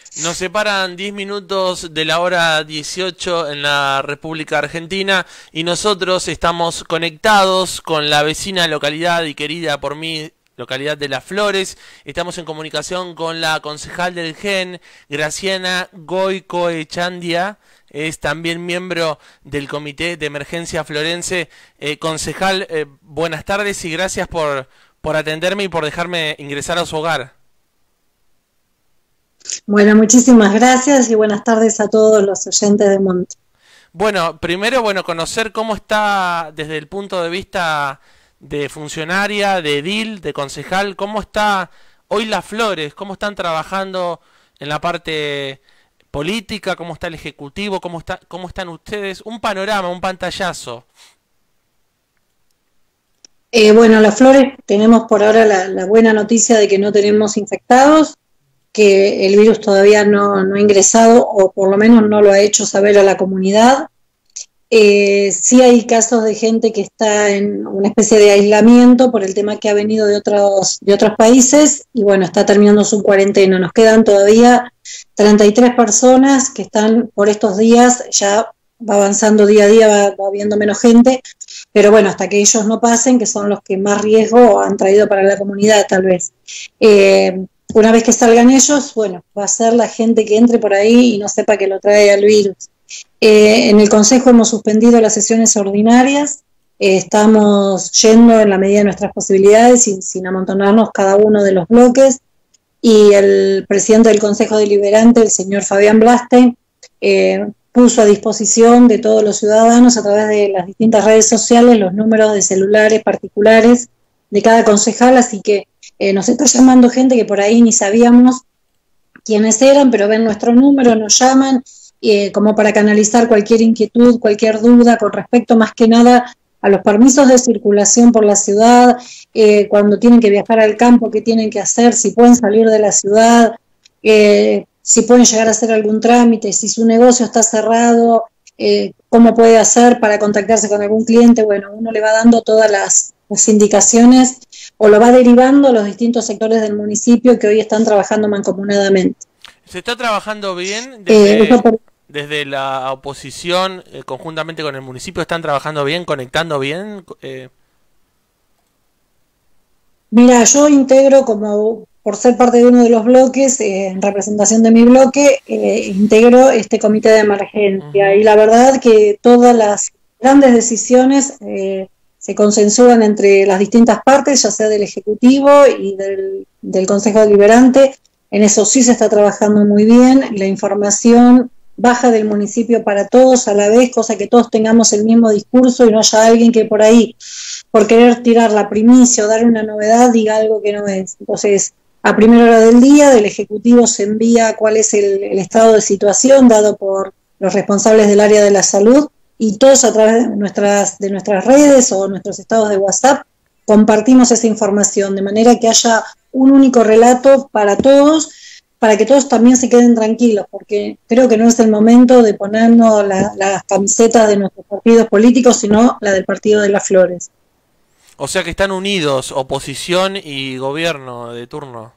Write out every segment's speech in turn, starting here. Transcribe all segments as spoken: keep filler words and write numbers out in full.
Nos separan diez minutos de la hora dieciocho en la República Argentina y nosotros estamos conectados con la vecina localidad y querida por mí, localidad de Las Flores. Estamos en comunicación con la concejal del G E N, Graciana Goicoechandia. Es también miembro del Comité de Emergencia Florense. Eh, concejal, eh, buenas tardes y gracias por, por atenderme y por dejarme ingresar a su hogar. Bueno, muchísimas gracias y buenas tardes a todos los oyentes de Monte. Bueno, primero, bueno, conocer cómo está desde el punto de vista de funcionaria, de edil, de concejal, cómo está hoy Las Flores, cómo están trabajando en la parte política, cómo está el ejecutivo, cómo está, cómo están ustedes, un panorama, un pantallazo. Eh, bueno, Las Flores tenemos por ahora la, la buena noticia de que no tenemos infectados, que el virus todavía no, no ha ingresado o por lo menos no lo ha hecho saber a la comunidad. Eh, sí hay casos de gente que está en una especie de aislamiento por el tema que ha venido de otros, de otros países y bueno, está terminando su cuarentena. Nos quedan todavía treinta y tres personas que están por estos días, ya va avanzando día a día, va, va habiendo menos gente, pero bueno, hasta que ellos no pasen, que son los que más riesgo han traído para la comunidad tal vez. Eh, Una vez que salgan ellos, bueno, va a ser la gente que entre por ahí y no sepa que lo trae al virus. Eh, en el Consejo hemos suspendido las sesiones ordinarias, eh, estamos yendo en la medida de nuestras posibilidades sin, sin amontonarnos cada uno de los bloques y el presidente del Consejo Deliberante, el señor Fabián Blastein, eh, puso a disposición de todos los ciudadanos a través de las distintas redes sociales los números de celulares particulares de cada concejal, así que Eh, nos está llamando gente que por ahí ni sabíamos quiénes eran, pero ven nuestro número, nos llaman, eh, como para canalizar cualquier inquietud, cualquier duda con respecto más que nada a los permisos de circulación por la ciudad, eh, cuando tienen que viajar al campo, qué tienen que hacer, si pueden salir de la ciudad, eh, si pueden llegar a hacer algún trámite, si su negocio está cerrado, eh, cómo puede hacer para contactarse con algún cliente. Bueno, uno le va dando todas las, las indicaciones o lo va derivando a los distintos sectores del municipio que hoy están trabajando mancomunadamente. ¿Se está trabajando bien desde, Eh, por... desde la oposición, eh, conjuntamente con el municipio, están trabajando bien, conectando bien? Eh... Mira, yo integro como, por ser parte de uno de los bloques, eh, en representación de mi bloque, eh, integro este comité de emergencia. Uh-huh. Y la verdad que todas las grandes decisiones eh, se consensúan entre las distintas partes, ya sea del Ejecutivo y del, del Consejo Deliberante. En eso sí se está trabajando muy bien, la información baja del municipio para todos a la vez, cosa que todos tengamos el mismo discurso y no haya alguien que por ahí, por querer tirar la primicia o dar una novedad, diga algo que no es. Entonces, a primera hora del día, del Ejecutivo se envía cuál es el, el estado de situación dado por los responsables del área de la salud, y todos a través de nuestras, de nuestras redes o nuestros estados de WhatsApp compartimos esa información, de manera que haya un único relato para todos, para que todos también se queden tranquilos, porque creo que no es el momento de ponernos la, las camisetas de nuestros partidos políticos, sino la del partido de Las Flores. O sea que están unidos, oposición y gobierno de turno.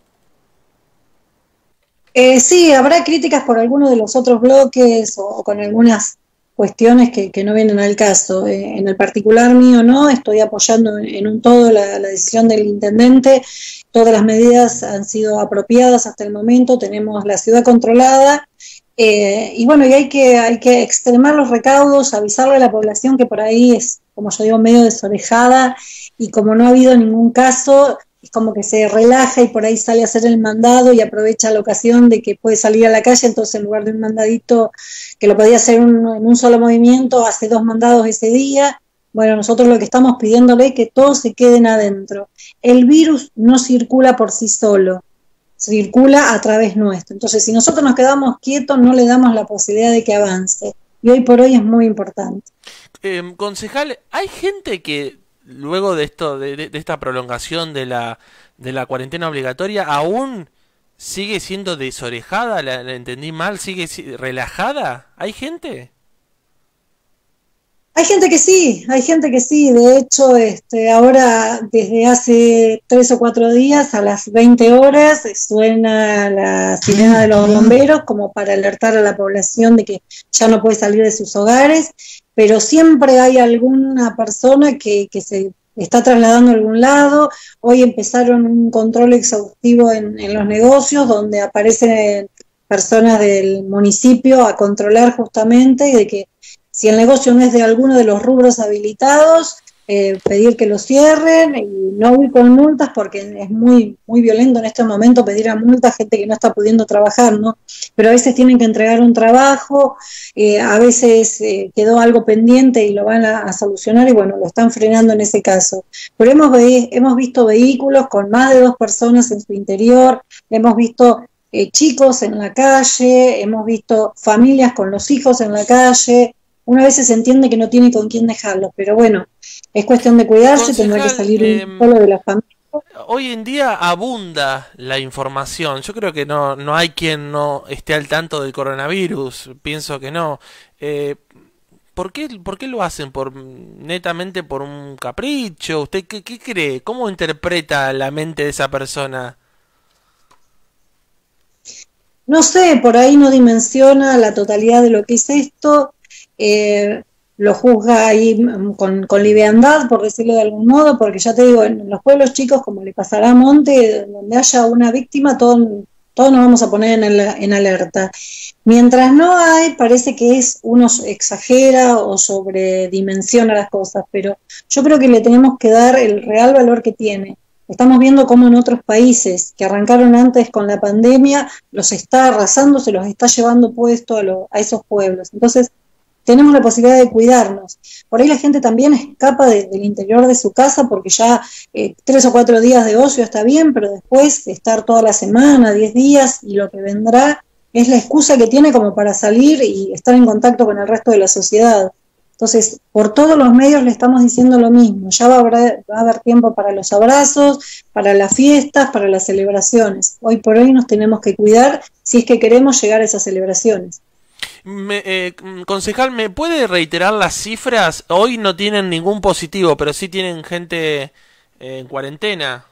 Eh, sí, habrá críticas por algunos de los otros bloques o, o con algunas cuestiones que, que no vienen al caso. Eh, en el particular mío no, estoy apoyando en, en un todo la, la decisión del intendente, todas las medidas han sido apropiadas hasta el momento, tenemos la ciudad controlada, eh, y bueno, y hay que, hay que extremar los recaudos, avisarle a la población que por ahí es, como yo digo, medio desorejada, y como no ha habido ningún caso, es como que se relaja y por ahí sale a hacer el mandado y aprovecha la ocasión de que puede salir a la calle, entonces en lugar de un mandadito que lo podía hacer un, en un solo movimiento, hace dos mandados ese día. Bueno, nosotros lo que estamos pidiéndole es que todos se queden adentro. El virus no circula por sí solo, circula a través nuestro. Entonces, si nosotros nos quedamos quietos, no le damos la posibilidad de que avance. Y hoy por hoy es muy importante. Eh, concejal, hay gente que luego de esto, de, de, de esta prolongación de la de la cuarentena obligatoria, aún sigue siendo desorejada, la, la entendí mal, sigue relajada. ¿Hay gente? Hay gente que sí, hay gente que sí. De hecho, este, ahora desde hace tres o cuatro días a las veinte horas suena la sirena de los bomberos como para alertar a la población de que ya no puede salir de sus hogares, pero siempre hay alguna persona que, que se está trasladando a algún lado. Hoy empezaron un control exhaustivo en, en los negocios donde aparecen personas del municipio a controlar justamente de que si el negocio no es de alguno de los rubros habilitados, eh, pedir que lo cierren y no ir con multas porque es muy muy violento en este momento pedir a multa a gente que no está pudiendo trabajar, ¿no? Pero a veces tienen que entregar un trabajo, eh, a veces eh, quedó algo pendiente y lo van a, a solucionar y bueno, lo están frenando en ese caso. Pero hemos, ve hemos visto vehículos con más de dos personas en su interior, hemos visto eh, chicos en la calle, hemos visto familias con los hijos en la calle. Una vez se entiende que no tiene con quién dejarlos, pero bueno, es cuestión de cuidarse, Concejal, tendrá que salir eh, un solo de la familia. hoy en día abunda la información. Yo creo que no, no hay quien no esté al tanto del coronavirus. Pienso que no. Eh, ¿por qué, por qué lo hacen? ¿Por netamente por un capricho? ¿Usted qué, qué cree? ¿Cómo interpreta la mente de esa persona? No sé, por ahí no dimensiona la totalidad de lo que es esto, eh, lo juzga ahí mm, con, con liviandad, por decirlo de algún modo, porque ya te digo, en los pueblos chicos, como le pasará a Monte, donde haya una víctima, todos todo nos vamos a poner en, el, en alerta. Mientras no hay, parece que es uno exagera o sobredimensiona las cosas, pero yo creo que le tenemos que dar el real valor que tiene. Estamos viendo cómo en otros países que arrancaron antes con la pandemia, los está arrasando, se los está llevando puesto a, lo, a esos pueblos. Entonces, tenemos la posibilidad de cuidarnos. Por ahí la gente también escapa de, del interior de su casa porque ya eh, tres o cuatro días de ocio está bien, pero después de estar toda la semana, diez días, y lo que vendrá es la excusa que tiene como para salir y estar en contacto con el resto de la sociedad. Entonces, por todos los medios le estamos diciendo lo mismo, ya va a, haber, va a haber tiempo para los abrazos, para las fiestas, para las celebraciones. Hoy por hoy nos tenemos que cuidar si es que queremos llegar a esas celebraciones. Me, eh, concejal, ¿me puede reiterar las cifras? Hoy no tienen ningún positivo, pero sí tienen gente eh, en cuarentena.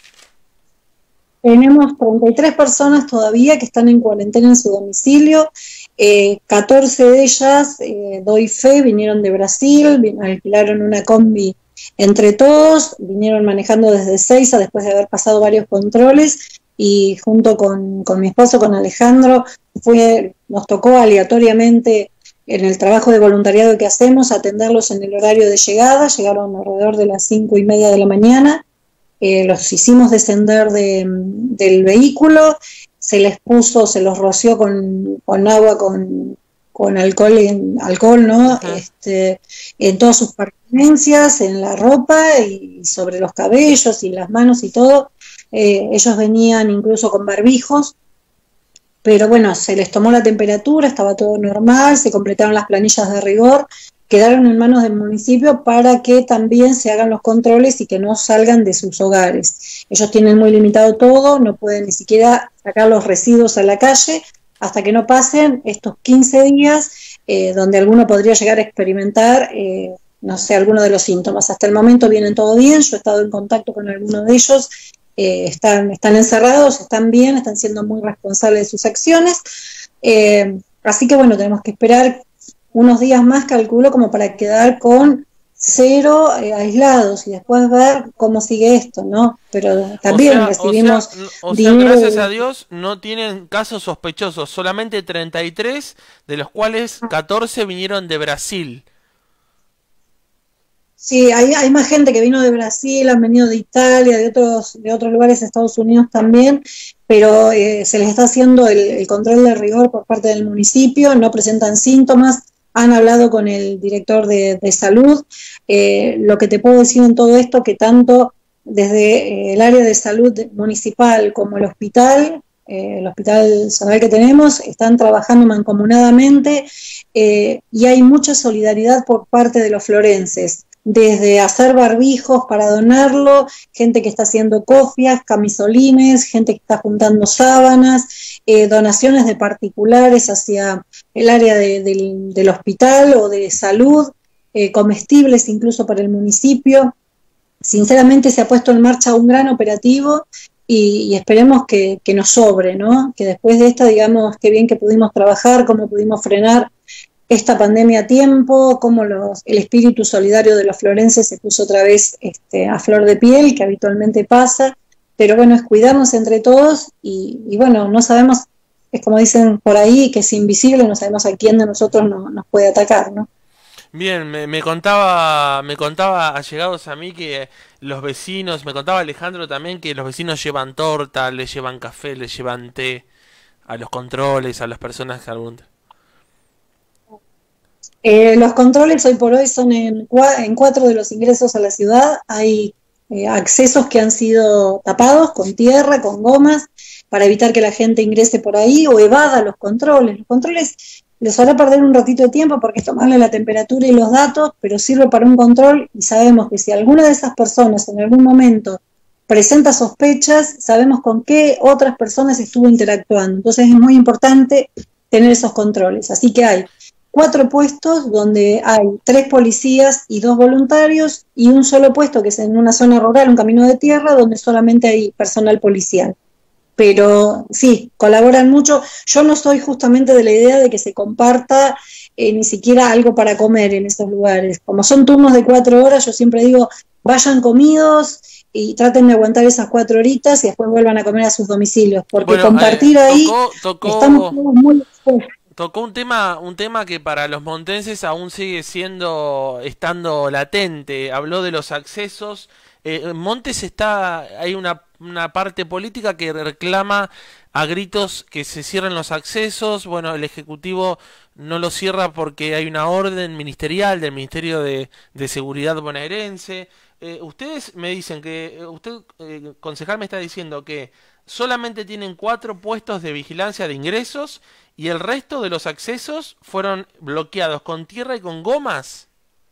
Tenemos treinta y tres personas todavía que están en cuarentena en su domicilio, eh, catorce de ellas, eh, doy fe, vinieron de Brasil, vin alquilaron una combi entre todos, vinieron manejando desde Seiza después de haber pasado varios controles y junto con, con mi esposo, con Alejandro, fue, nos tocó aleatoriamente en el trabajo de voluntariado que hacemos atenderlos en el horario de llegada, llegaron alrededor de las cinco y media de la mañana. Eh, los hicimos descender de, del vehículo, se les puso, se los roció con, con agua, con, con alcohol, en, alcohol ¿no? Este, en todas sus pertenencias, en la ropa y sobre los cabellos y las manos y todo. Eh, ellos venían incluso con barbijos, pero bueno, se les tomó la temperatura, estaba todo normal, se completaron las planillas de rigor, quedaron en manos del municipio para que también se hagan los controles y que no salgan de sus hogares. Ellos tienen muy limitado todo, no pueden ni siquiera sacar los residuos a la calle hasta que no pasen estos quince días eh, donde alguno podría llegar a experimentar, eh, no sé, alguno de los síntomas. Hasta el momento vienen todo bien, yo he estado en contacto con algunos de ellos, eh, están, están encerrados, están bien, están siendo muy responsables de sus acciones. Eh, así que bueno, tenemos que esperar unos días más, calculo, como para quedar con cero eh, aislados y después ver cómo sigue esto, ¿no? Pero también o sea, recibimos o sea, o sea, dinero. Gracias a Dios no tienen casos sospechosos, solamente treinta y tres, de los cuales catorce vinieron de Brasil. Sí, hay, hay más gente que vino de Brasil, han venido de Italia, de otros de otros lugares de Estados Unidos también, pero eh, se les está haciendo el, el control de rigor por parte del municipio, no presentan síntomas. Han hablado con el director de, de salud. Eh, lo que te puedo decir en todo esto, que tanto desde eh, el área de salud municipal como el hospital, eh, el hospital zonal que tenemos, están trabajando mancomunadamente eh, y hay mucha solidaridad por parte de los florenses, desde hacer barbijos para donarlo, gente que está haciendo cofias, camisolines, gente que está juntando sábanas, eh, donaciones de particulares hacia el área de, del, del hospital o de salud. eh, comestibles incluso para el municipio. Sinceramente se ha puesto en marcha un gran operativo y, y esperemos que, que nos sobre, ¿no? Que después de esta, digamos, qué bien que pudimos trabajar, cómo pudimos frenar esta pandemia a tiempo, cómo los, el espíritu solidario de los florenses se puso otra vez este, a flor de piel, que habitualmente pasa, pero bueno, es cuidarnos entre todos y, y bueno, no sabemos, es como dicen por ahí, que es invisible, no sabemos a quién de nosotros no, nos puede atacar, ¿no? Bien, me, me contaba, me contaba allegados a mí que los vecinos, me contaba Alejandro también que los vecinos llevan torta, les llevan café, les llevan té a los controles, a las personas que algún... Eh, los controles hoy por hoy son en, cua en cuatro de los ingresos a la ciudad, hay eh, accesos que han sido tapados con tierra, con gomas, para evitar que la gente ingrese por ahí o evada los controles. Los controles les hará perder un ratito de tiempo porque es tomarle la temperatura y los datos, pero sirve para un control y sabemos que si alguna de esas personas en algún momento presenta sospechas, sabemos con qué otras personas estuvo interactuando. Entonces es muy importante tener esos controles. Así que hay cuatro puestos donde hay tres policías y dos voluntarios y un solo puesto que es en una zona rural, un camino de tierra, donde solamente hay personal policial. Pero sí, colaboran mucho. Yo no soy justamente de la idea de que se comparta eh, ni siquiera algo para comer en esos lugares. Como son turnos de cuatro horas, yo siempre digo, vayan comidos y traten de aguantar esas cuatro horitas y después vuelvan a comer a sus domicilios, porque bueno, compartir eh, ahí tocó, tocó... estamos todos muy expuestos. Tocó un tema, un tema que para los montenses aún sigue siendo, estando latente. Habló de los accesos. Eh, en Montes está, hay una, una parte política que reclama a gritos que se cierren los accesos. Bueno, el Ejecutivo no lo cierra porque hay una orden ministerial del Ministerio de, de Seguridad bonaerense. Eh, ustedes me dicen que, usted, eh, concejal, me está diciendo que solamente tienen cuatro puestos de vigilancia de ingresos y el resto de los accesos fueron bloqueados con tierra y con gomas.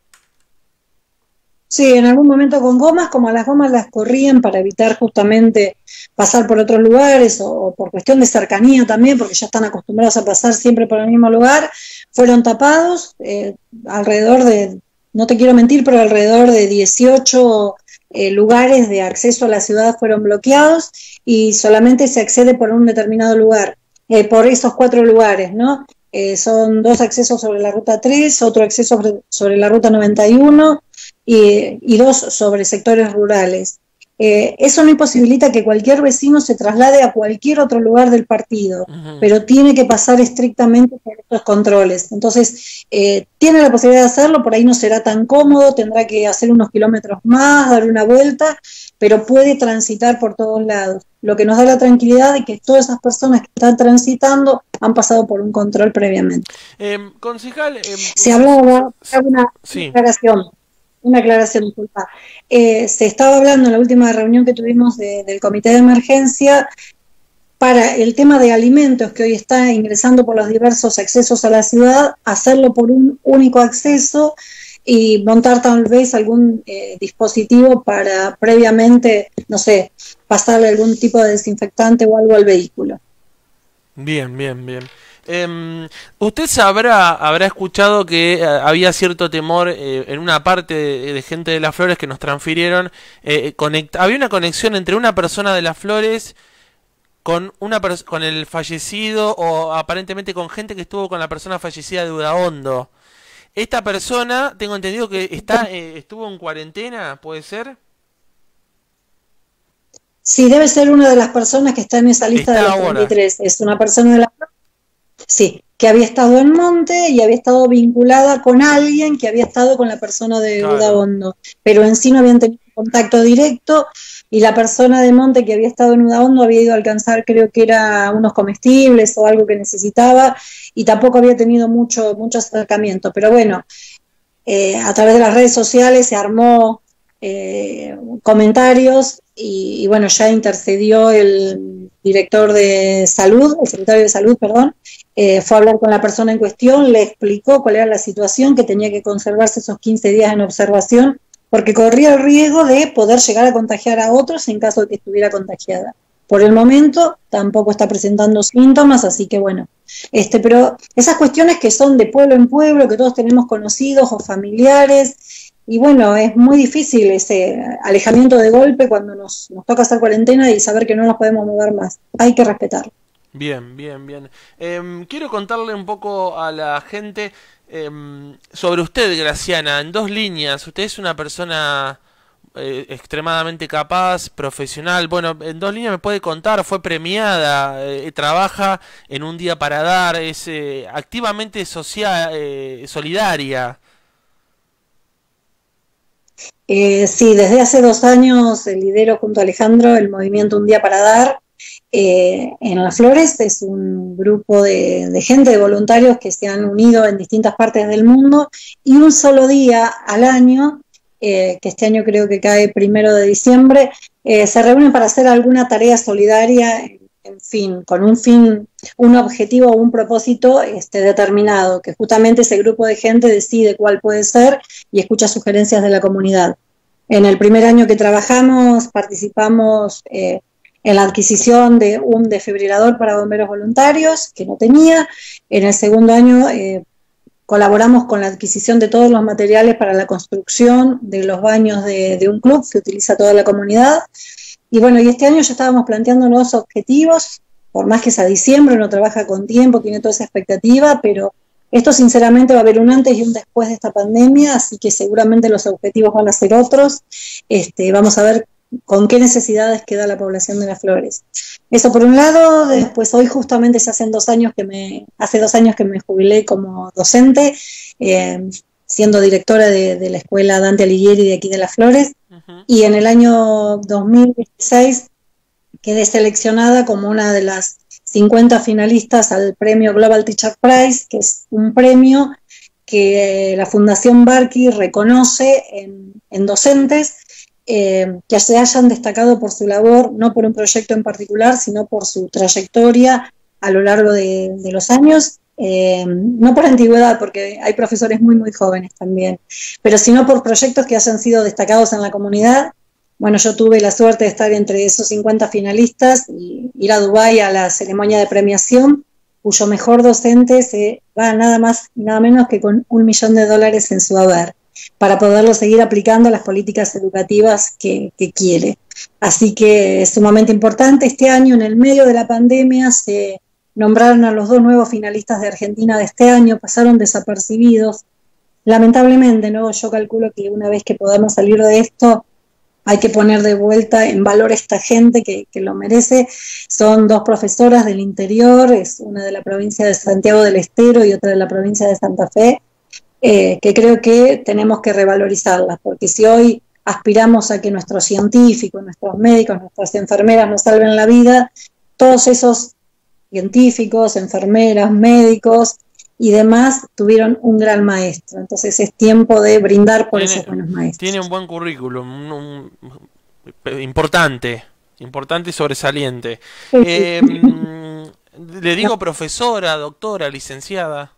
Sí, en algún momento con gomas, como las gomas las corrían para evitar justamente pasar por otros lugares o, o por cuestión de cercanía también, porque ya están acostumbrados a pasar siempre por el mismo lugar, fueron tapados, eh, alrededor de, no te quiero mentir, pero alrededor de dieciocho eh, lugares de acceso a la ciudad fueron bloqueados y solamente se accede por un determinado lugar, eh, por esos cuatro lugares, ¿no? Eh, son dos accesos sobre la ruta tres, otro acceso sobre, sobre la ruta noventa y uno y, y dos sobre sectores rurales. Eh, eso no imposibilita que cualquier vecino se traslade a cualquier otro lugar del partido, uh-huh. pero tiene que pasar estrictamente por estos controles. Entonces, eh, tiene la posibilidad de hacerlo, por ahí no será tan cómodo, tendrá que hacer unos kilómetros más, dar una vuelta, pero puede transitar por todos lados. Lo que nos da la tranquilidad de que todas esas personas que están transitando han pasado por un control previamente. Eh, concejal... Eh, se hablaba de una sí. aclaración. Una aclaración, disculpa. Eh, se estaba hablando en la última reunión que tuvimos de, del comité de emergencia para el tema de alimentos que hoy está ingresando por los diversos accesos a la ciudad, hacerlo por un único acceso y montar tal vez algún eh, dispositivo para previamente, no sé, pasarle algún tipo de desinfectante o algo al vehículo. Bien, bien, bien. Eh, usted sabrá, habrá escuchado que eh, había cierto temor eh, en una parte de, de gente de Las Flores que nos transfirieron, eh, conect, había una conexión entre una persona de Las Flores con una con el fallecido o aparentemente con gente que estuvo con la persona fallecida de Udaondo. Esta persona, tengo entendido que está eh, estuvo en cuarentena, ¿puede ser? Sí, debe ser una de las personas que está en esa lista está de los ahora. treinta y tres. Es una persona de Las Flores. Sí, que había estado en Monte y había estado vinculada con alguien que había estado con la persona de claro. Udaondo, pero en sí no habían tenido contacto directo y la persona de Monte que había estado en Udaondo había ido a alcanzar, creo que era unos comestibles o algo que necesitaba y tampoco había tenido mucho, mucho acercamiento, pero bueno, eh, a través de las redes sociales se armó eh, comentarios y, y bueno, ya intercedió el director de salud, el secretario de salud, perdón, Eh, fue a hablar con la persona en cuestión, le explicó cuál era la situación, que tenía que conservarse esos quince días en observación, porque corría el riesgo de poder llegar a contagiar a otros en caso de que estuviera contagiada. Por el momento tampoco está presentando síntomas, así que bueno, este, pero esas cuestiones que son de pueblo en pueblo, que todos tenemos conocidos o familiares, y bueno, es muy difícil ese alejamiento de golpe cuando nos, nos toca hacer cuarentena y saber que no nos podemos mover más. Hay que respetarlo. Bien, bien, bien. Eh, quiero contarle un poco a la gente eh, sobre usted, Graciana, en dos líneas. Usted es una persona eh, extremadamente capaz, profesional. Bueno, en dos líneas me puede contar, fue premiada, eh, trabaja en Un Día para Dar, es eh, activamente social, eh, solidaria. Eh, sí, desde hace dos años lidero junto a Alejandro el movimiento Un Día para Dar. Eh, en Las Flores es un grupo de, de gente, de voluntarios que se han unido en distintas partes del mundo, y un solo día al año, eh, que este año creo que cae primero de diciembre, eh, se reúnen para hacer alguna tarea solidaria, en fin, con un fin, un objetivo o un propósito este, determinado, que justamente ese grupo de gente decide cuál puede ser y escucha sugerencias de la comunidad. En el primer año que trabajamos participamos eh, en la adquisición de un desfibrilador para bomberos voluntarios, que no tenía. En el segundo año eh, colaboramos con la adquisición de todos los materiales para la construcción de los baños de, de un club que utiliza toda la comunidad. Y bueno, y este año ya estábamos planteando nuevos objetivos, por más que es a diciembre, uno trabaja con tiempo, tiene toda esa expectativa, pero esto sinceramente va a haber un antes y un después de esta pandemia, así que seguramente los objetivos van a ser otros. Este, vamos a ver con qué necesidades queda la población de Las Flores. Eso por un lado. Después hoy justamente se hacen dos años que me, hace dos años que me jubilé como docente, eh, siendo directora de, de la escuela Dante Alighieri de aquí de Las Flores, uh-huh. Y en el año dos mil dieciséis quedé seleccionada como una de las cincuenta finalistas al premio Global Teacher Prize, que es un premio que la Fundación Barkey reconoce en, en docentes eh, que se hayan destacado por su labor, no por un proyecto en particular, sino por su trayectoria a lo largo de, de los años, eh, no por antigüedad, porque hay profesores muy muy jóvenes también, pero sino por proyectos que hayan sido destacados en la comunidad. Bueno, yo tuve la suerte de estar entre esos cincuenta finalistas y ir a Dubái a la ceremonia de premiación, cuyo mejor docente se va nada más y nada menos que con un millón de dólares en su haber, para poderlo seguir aplicando a las políticas educativas que, que quiere. Así que es sumamente importante. Este año, en el medio de la pandemia, se nombraron a los dos nuevos finalistas de Argentina de este año, pasaron desapercibidos. Lamentablemente, ¿no? Yo calculo que una vez que podamos salir de esto, hay que poner de vuelta en valor a esta gente que, que lo merece. Son dos profesoras del interior, es una de la provincia de Santiago del Estero y otra de la provincia de Santa Fe, eh, que creo que tenemos que revalorizarlas, porque si hoy aspiramos a que nuestros científicos, nuestros médicos, nuestras enfermeras nos salven la vida, todos esos científicos, enfermeras, médicos y demás tuvieron un gran maestro. Entonces es tiempo de brindar por tiene, esos buenos maestros. Tiene un buen currículum, un, un, importante, importante y sobresaliente. Sí, eh, sí. Le digo profesora, doctora, licenciada.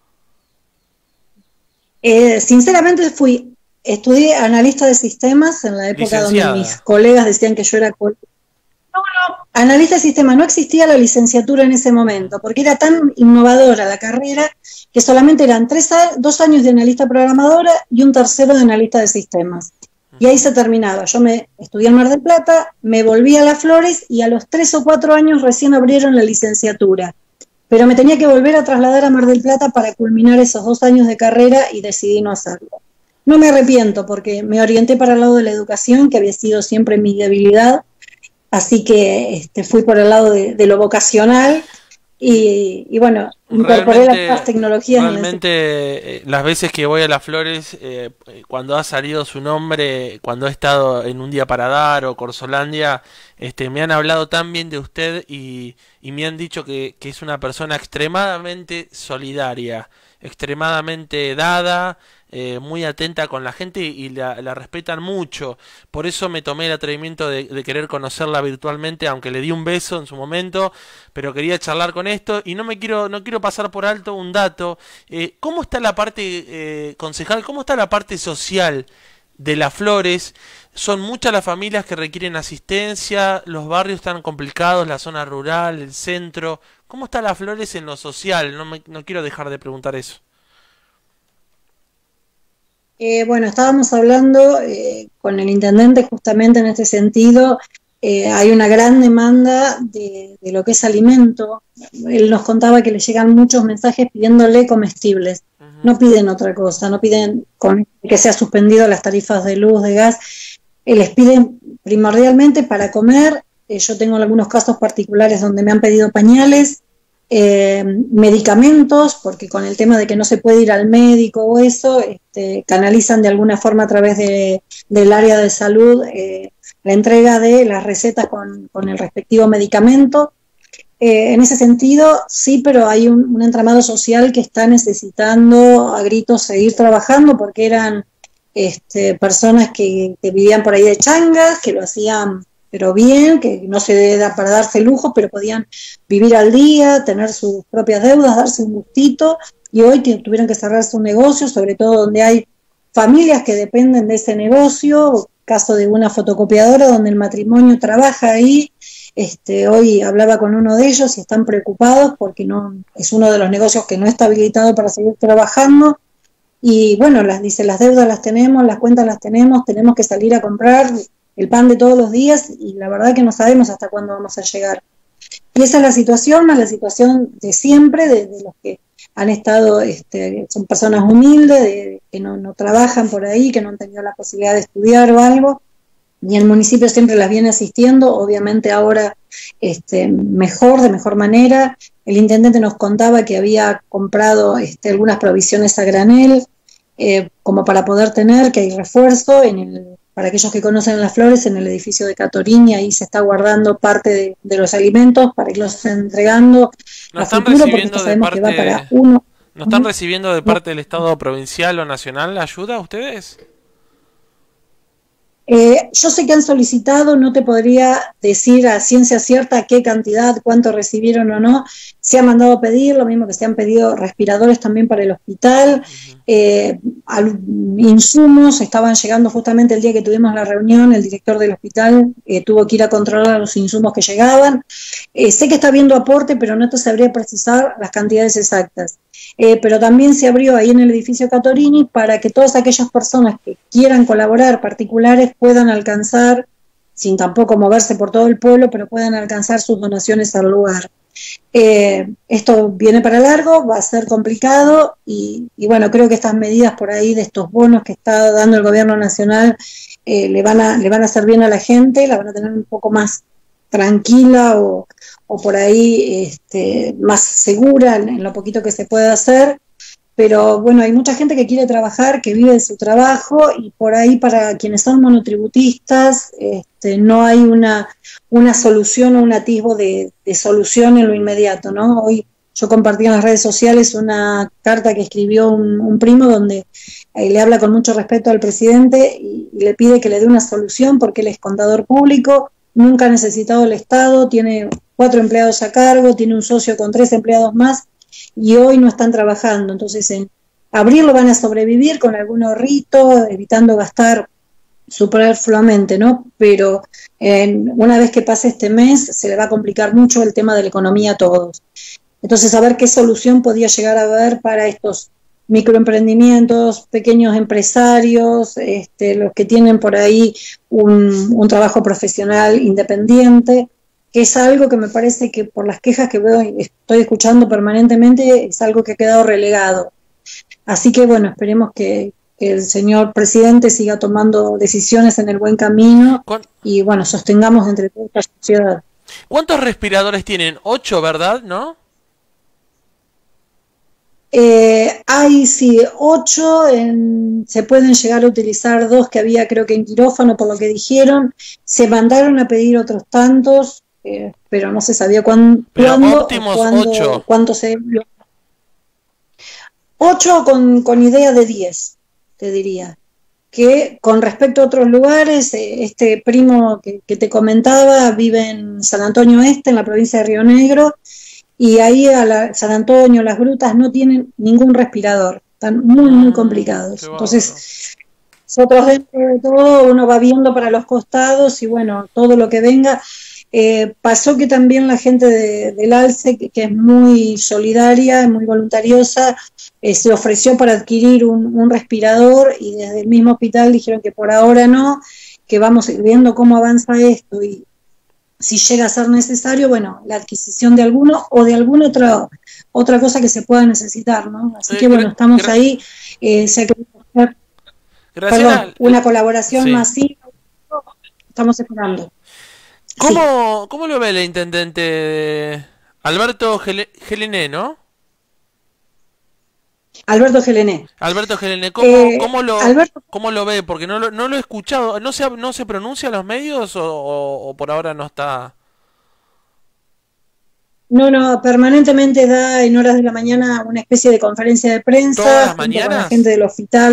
Eh, sinceramente fui, estudié analista de sistemas en la época licenciada. Donde mis colegas decían que yo era... No, no, analista de sistemas, no existía la licenciatura en ese momento, porque era tan innovadora la carrera que solamente eran tres a, dos años de analista programadora y un tercero de analista de sistemas. Y ahí se terminaba. Yo me estudié en Mar del Plata, me volví a Las Flores y a los tres o cuatro años recién abrieron la licenciatura. Pero me tenía que volver a trasladar a Mar del Plata para culminar esos dos años de carrera y decidí no hacerlo. No me arrepiento porque me orienté para el lado de la educación, que había sido siempre mi debilidad. Así que este, fui por el lado de, de lo vocacional y, y bueno, incorporé las nuevas tecnologías. Realmente eh, las veces que voy a Las Flores, eh, cuando ha salido su nombre, cuando he estado en Un Día para Dar o Corsolandia, este, me han hablado tan bien de usted y, y me han dicho que, que es una persona extremadamente solidaria, extremadamente dada, Eh, muy atenta con la gente y la, la respetan mucho. Por eso me tomé el atrevimiento de, de querer conocerla virtualmente, aunque le di un beso en su momento, pero quería charlar con esto y no me quiero no quiero pasar por alto un dato. Eh, ¿Cómo está la parte, eh, concejal, cómo está la parte social de Las Flores. Son muchas las familias que requieren asistencia, los barrios están complicados, la zona rural, el centro. ¿Cómo está Las Flores en lo social? No, me, no quiero dejar de preguntar eso. Eh, bueno, estábamos hablando eh, con el intendente justamente en este sentido. Eh, hay una gran demanda de, de lo que es alimento. Él nos contaba que le llegan muchos mensajes pidiéndole comestibles. Uh-huh. No piden otra cosa, no piden con, que sea suspendido las tarifas de luz, de gas. Eh, les piden primordialmente para comer. Eh, yo tengo algunos casos particulares donde me han pedido pañales, eh, medicamentos, porque con el tema de que no se puede ir al médico o eso, este, canalizan de alguna forma a través de, del área de salud eh, la entrega de las recetas con, con el respectivo medicamento. Eh, en ese sentido, sí, pero hay un, un entramado social que está necesitando a gritos seguir trabajando, porque eran este, personas que, que vivían por ahí de changas, que lo hacían pero bien, que no se da para darse lujo, pero podían vivir al día, tener sus propias deudas, darse un gustito, y hoy tuvieron que cerrar su negocio, sobre todo donde hay familias que dependen de ese negocio. Caso de una fotocopiadora donde el matrimonio trabaja ahí. Este, hoy hablaba con uno de ellos y están preocupados porque no es uno de los negocios que no está habilitado para seguir trabajando. Y bueno, las dice, las deudas las tenemos, las cuentas las tenemos, tenemos que salir a comprar el pan de todos los días y la verdad que no sabemos hasta cuándo vamos a llegar. Y esa es la situación, más la situación de siempre, de, de los que han estado, este, son personas humildes, de, que no, no trabajan por ahí, que no han tenido la posibilidad de estudiar o algo, y el municipio siempre las viene asistiendo, obviamente ahora este, mejor, de mejor manera. El intendente nos contaba que había comprado este, algunas provisiones a granel, eh, como para poder tener, que hay refuerzo en el, para aquellos que conocen Las Flores, en el edificio de Catorini, ahí se está guardando parte de, de los alimentos para irlos entregando ¿No a están futuro, porque recibiendo de sabemos parte, que va para uno. ¿No están recibiendo de parte del Estado provincial o nacional la ayuda ustedes? Eh, yo sé que han solicitado, no te podría decir a ciencia cierta qué cantidad, cuánto recibieron o no. Se ha mandado a pedir, lo mismo que se han pedido respiradores también para el hospital, uh-huh. eh, al, insumos, estaban llegando justamente el día que tuvimos la reunión, el director del hospital eh, tuvo que ir a controlar los insumos que llegaban. Eh, sé que está habiendo aporte, pero no te sabría precisar las cantidades exactas. Eh, pero también se abrió ahí en el edificio Catorini para que todas aquellas personas que quieran colaborar, particulares, puedan alcanzar, sin tampoco moverse por todo el pueblo, pero puedan alcanzar sus donaciones al lugar. Eh, esto viene para largo, va a ser complicado y, y bueno, creo que estas medidas por ahí de estos bonos que está dando el gobierno nacional eh, le, van a, le van a hacer bien a la gente, la van a tener un poco más tranquila o, o por ahí este, más segura en, en lo poquito que se puede hacer, pero bueno, hay mucha gente que quiere trabajar, que vive de su trabajo y por ahí para quienes son monotributistas este, no hay una, una solución o un atisbo de, de solución en lo inmediato, ¿no? Hoy yo compartí en las redes sociales una carta que escribió un, un primo donde eh, le habla con mucho respeto al presidente y, y le pide que le dé una solución porque él es contador público, nunca ha necesitado el Estado, tiene cuatro empleados a cargo, tiene un socio con tres empleados más y hoy no están trabajando. Entonces en abril lo van a sobrevivir con algún ahorrito, evitando gastar superfluamente, ¿no? Pero eh, una vez que pase este mes se le va a complicar mucho el tema de la economía a todos. Entonces a ver qué solución podía llegar a haber para estos microemprendimientos, pequeños empresarios, este, los que tienen por ahí un, un trabajo profesional independiente, que es algo que me parece que por las quejas que veo y estoy escuchando permanentemente es algo que ha quedado relegado. Así que bueno, esperemos que, que el señor presidente siga tomando decisiones en el buen camino y bueno, sostengamos entre toda esta sociedad. ¿Cuántos respiradores tienen? Ocho, ¿verdad? ¿No? Eh, hay, sí, ocho, en, se pueden llegar a utilizar dos que había creo que en quirófano por lo que dijeron, se mandaron a pedir otros tantos, eh, pero no se sabía cuán, cuándo, cuándo, cuánto se... Ocho con, con idea de diez, te diría, que con respecto a otros lugares, eh, este primo que, que te comentaba vive en San Antonio Este, en la provincia de Río Negro, y ahí a la, San Antonio, las grutas no tienen ningún respirador, están muy muy complicados. Entonces nosotros dentro de todo uno va viendo para los costados y bueno, todo lo que venga. Eh, pasó que también la gente de, del ALSE, que, que es muy solidaria, muy voluntariosa, eh, se ofreció para adquirir un, un respirador y desde el mismo hospital dijeron que por ahora no, que vamos viendo cómo avanza esto y si llega a ser necesario, bueno, la adquisición de alguno o de alguna otra, otra cosa que se pueda necesitar, ¿no? Así Eh, que bueno, estamos gra ahí, eh, se ha querido hacer, Graciela, perdón, una colaboración sí. masiva, estamos esperando. ¿Cómo, sí. ¿Cómo lo ve el intendente Alberto Gelené, no? Alberto Gelené. Alberto Gelené, ¿cómo, eh, cómo, lo, Alberto, ¿cómo lo ve? Porque no lo, no lo he escuchado. ¿No se, no se pronuncia a los medios o, o, o por ahora no está? No, no, permanentemente da en horas de la mañana una especie de conferencia de prensa ¿Todas las junto mañanas? con la gente del hospital.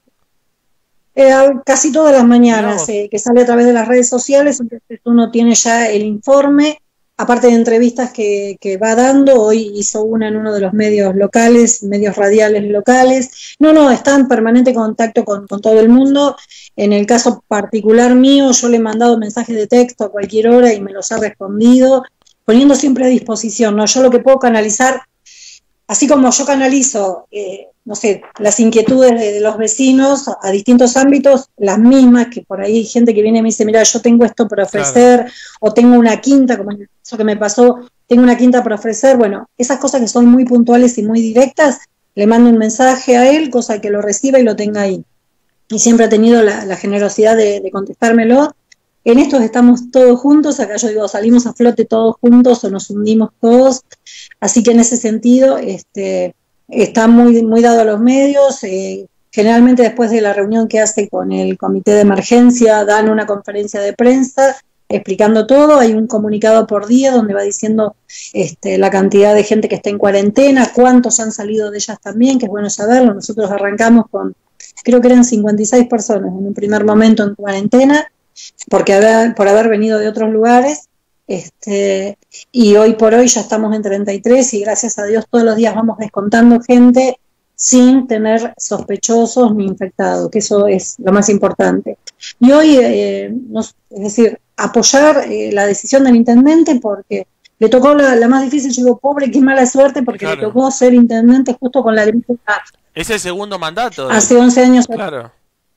Eh, casi todas las mañanas, eh, que sale a través de las redes sociales, entonces uno tiene ya el informe, aparte de entrevistas que, que va dando. Hoy hizo una en uno de los medios locales, medios radiales locales. No, no, está en permanente contacto con, con todo el mundo. En el caso particular mío, yo le he mandado mensajes de texto a cualquier hora y me los ha respondido, poniendo siempre a disposición, ¿no? Yo lo que puedo canalizar, así como yo canalizo, eh, no sé, las inquietudes de, de los vecinos a distintos ámbitos, las mismas, que por ahí hay gente que viene y me dice, mira, yo tengo esto para ofrecer, claro, o tengo una quinta, como en el caso que me pasó, tengo una quinta para ofrecer. Bueno, esas cosas que son muy puntuales y muy directas, le mando un mensaje a él, cosa que lo reciba y lo tenga ahí. Y siempre ha tenido la, la generosidad de, de contestármelo. En estos estamos todos juntos, acá yo digo, salimos a flote todos juntos o nos hundimos todos, así que en ese sentido este, está muy, muy dado a los medios. Eh, generalmente después de la reunión que hace con el comité de emergencia dan una conferencia de prensa explicando todo, hay un comunicado por día donde va diciendo este, la cantidad de gente que está en cuarentena, cuántos han salido de ellas también, que es bueno saberlo. Nosotros arrancamos con, creo que eran cincuenta y seis personas en un primer momento en cuarentena, porque haber, por haber venido de otros lugares, este, y hoy por hoy ya estamos en treinta y tres y gracias a Dios todos los días vamos descontando gente sin tener sospechosos ni infectados, que eso es lo más importante. Y hoy, eh, nos, es decir, apoyar eh, la decisión del intendente, porque le tocó la, la más difícil. Yo digo, pobre, qué mala suerte, porque claro, le tocó ser intendente justo con la gripe. Es el segundo mandato. Hace once años. Claro.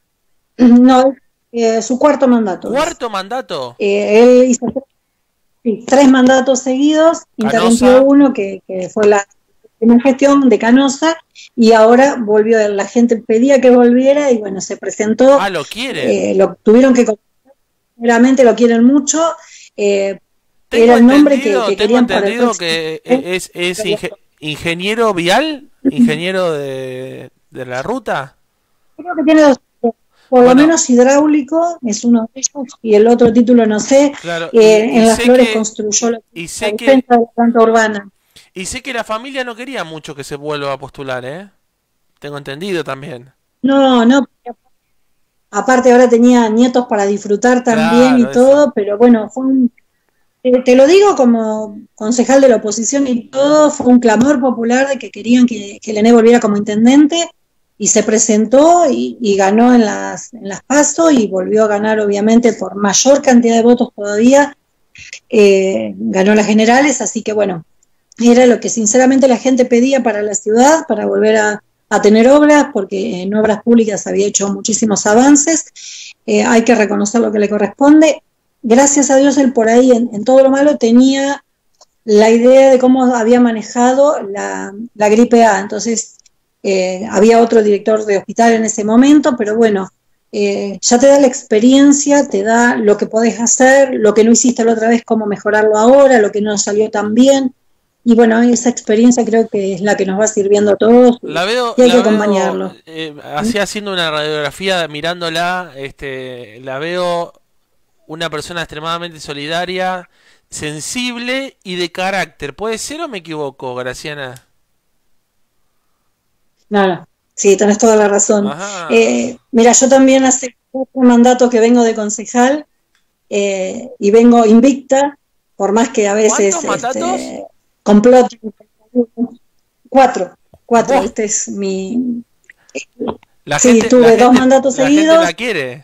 No, Eh, su cuarto mandato. ¿Cuarto es. mandato? Eh, él hizo sí, tres mandatos seguidos, interrumpió uno que, que fue la primera gestión de Canosa y ahora volvió, la gente pedía que volviera y bueno, se presentó. Ah, lo quiere. Eh, lo tuvieron que, realmente lo quieren mucho. Eh, tengo era el nombre que, que querían para el próximo. que es, es inge ingeniero vial, ingeniero de, de la ruta. Creo que tiene dos. Por bueno, lo menos hidráulico es uno de ellos y el otro título no sé. Claro, eh, y, y en Las Flores que, construyó la, y sé la que, defensa de la planta urbana. Y sé que la familia no quería mucho que se vuelva a postular, ¿eh? Tengo entendido también. No, no. Aparte ahora tenía nietos para disfrutar también, claro, y todo, eso. Pero bueno, fue un... Te, te lo digo como concejal de la oposición y todo, fue un clamor popular de que querían que, que Lené volviera como intendente. Y se presentó y, y ganó en las, en las PASO y volvió a ganar obviamente por mayor cantidad de votos todavía, eh, ganó las generales, así que bueno, era lo que sinceramente la gente pedía para la ciudad, para volver a, a tener obras, porque en obras públicas había hecho muchísimos avances, eh, hay que reconocer lo que le corresponde. Gracias a Dios él por ahí en, en todo lo malo tenía la idea de cómo había manejado la, la gripe A, entonces... Eh, había otro director de hospital en ese momento, pero bueno, eh, ya te da la experiencia, te da lo que podés hacer, lo que no hiciste la otra vez, cómo mejorarlo ahora, lo que no salió tan bien, y bueno, esa experiencia creo que es la que nos va sirviendo a todos, la veo, y hay la que acompañarlo. Veo, eh, así haciendo una radiografía, mirándola, este, la veo una persona extremadamente solidaria, sensible y de carácter. ¿Puede ser o me equivoco, Graciana? No, no, sí, tenés toda la razón. Eh, mira, yo también hace cuatro mandatos que vengo de concejal eh, y vengo invicta, por más que a veces este, complot. Cuatro, cuatro, ¿Vos? Este es mi... La Sí, gente, tuve la dos gente, mandatos la gente seguidos. la quiere.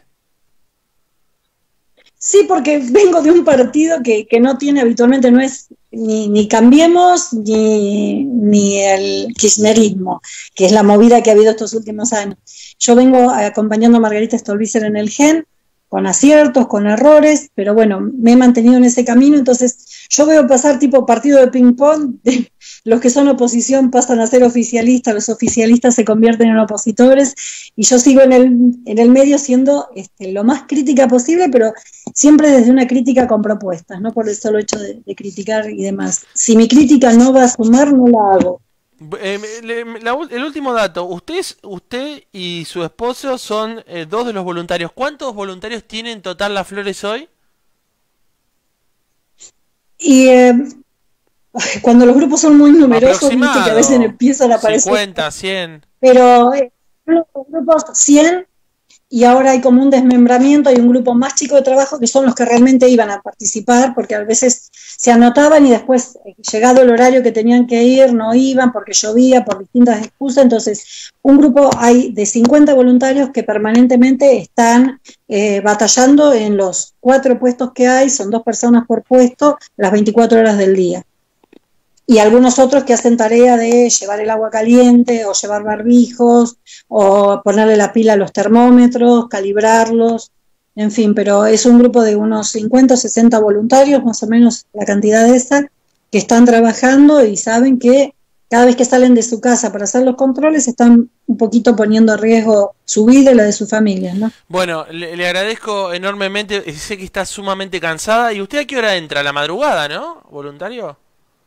Sí, porque vengo de un partido que, que no tiene habitualmente, no es ni, ni Cambiemos ni, ni el kirchnerismo, que es la movida que ha habido estos últimos años. Yo vengo acompañando a Margarita Stolbizer en el G E N, con aciertos, con errores, pero bueno, me he mantenido en ese camino, entonces yo veo pasar tipo partido de ping-pong, de, los que son oposición pasan a ser oficialistas, los oficialistas se convierten en opositores, y yo sigo en el, en el medio siendo este, lo más crítica posible, pero siempre desde una crítica con propuestas, no por el solo hecho de, de criticar y demás. Si mi crítica no va a sumar, no la hago. Eh, le- la ul- el último dato, usted, es- usted y su esposo son eh, dos de los voluntarios. ¿Cuántos voluntarios tiene en total Las Flores hoy? Y eh, cuando los grupos son muy numerosos, viste que a veces Aproximado. empiezan a aparecer, cincuenta, cien. pero eh, los grupos cien, y ahora hay como un desmembramiento, hay un grupo más chico de trabajo que son los que realmente iban a participar, porque a veces se anotaban y después, eh, llegado el horario que tenían que ir, no iban porque llovía, por distintas excusas. Entonces, un grupo hay de cincuenta voluntarios que permanentemente están eh, batallando en los cuatro puestos que hay, son dos personas por puesto, las veinticuatro horas del día. Y algunos otros que hacen tarea de llevar el agua caliente o llevar barbijos o ponerle la pila a los termómetros, calibrarlos, en fin, pero es un grupo de unos cincuenta o sesenta voluntarios, más o menos la cantidad esa, que están trabajando y saben que cada vez que salen de su casa para hacer los controles están un poquito poniendo en riesgo su vida y la de su familia, ¿no? Bueno, le, le agradezco enormemente. eh, Sé que está sumamente cansada. ¿Y usted a qué hora entra? A la madrugada, ¿no? ¿Voluntario?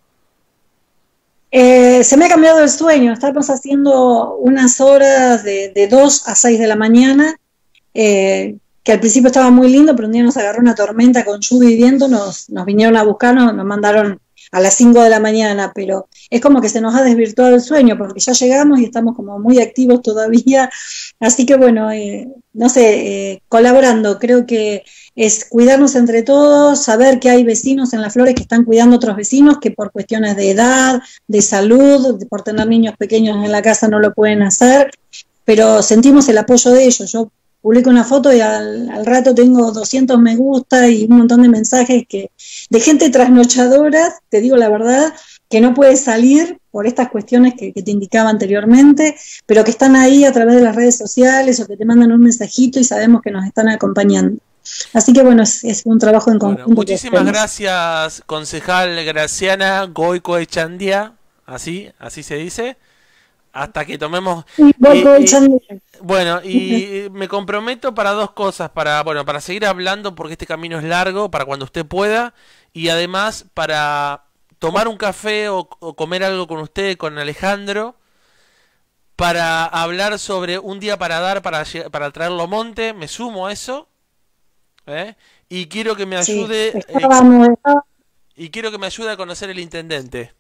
Eh, se me ha cambiado el sueño, estamos haciendo unas horas de, de dos a seis de la mañana, eh, que al principio estaba muy lindo, pero un día nos agarró una tormenta con lluvia y viento, nos, nos vinieron a buscar, nos, nos mandaron a las cinco de la mañana, pero es como que se nos ha desvirtuado el sueño, porque ya llegamos y estamos como muy activos todavía, así que bueno, eh, no sé, eh, colaborando, creo que es cuidarnos entre todos, saber que hay vecinos en Las Flores que están cuidando a otros vecinos, que por cuestiones de edad, de salud, de, por tener niños pequeños en la casa no lo pueden hacer, pero sentimos el apoyo de ellos. Yo publico una foto y al, al rato tengo doscientos me gusta y un montón de mensajes que de gente trasnochadora, te digo la verdad, que no puede salir por estas cuestiones que, que te indicaba anteriormente, pero que están ahí a través de las redes sociales o que te mandan un mensajito y sabemos que nos están acompañando. Así que bueno, es, es un trabajo en Bueno, conjunto. muchísimas gracias, concejal Graciana Goicoechea, así, así se dice, hasta que tomemos. Sí, Y, y, bueno, y me comprometo para dos cosas, para, bueno, para seguir hablando porque este camino es largo, para cuando usted pueda, y además para tomar un café o, o comer algo con usted, con Alejandro, para hablar sobre un día para dar, para, para traerlo a Monte, me sumo a eso. ¿Eh? Y quiero que me ayude, sí, estábamos, eh, estábamos. y quiero que me ayude a conocer el intendente.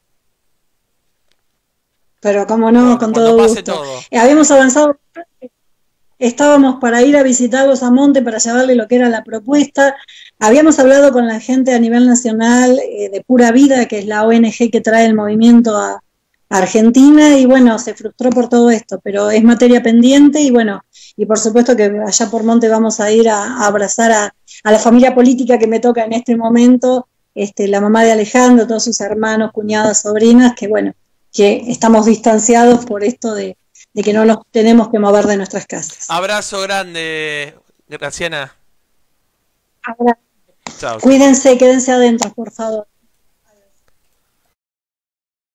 Pero como no, bueno, con todo gusto. Todo. Eh, habíamos avanzado, estábamos para ir a visitarlos a Monte para llevarle lo que era la propuesta. Habíamos hablado con la gente a nivel nacional eh, de Pura Vida, que es la O N G que trae el movimiento a Argentina, y bueno, se frustró por todo esto, pero es materia pendiente y bueno, y por supuesto que allá por Monte vamos a ir a, a abrazar a, a la familia política que me toca en este momento, este, la mamá de Alejandro, todos sus hermanos, cuñadas, sobrinas, que bueno, que estamos distanciados por esto de, de que no nos tenemos que mover de nuestras casas. Abrazo grande, Graciana. Abrazo. Chao. Cuídense, quédense adentro, por favor.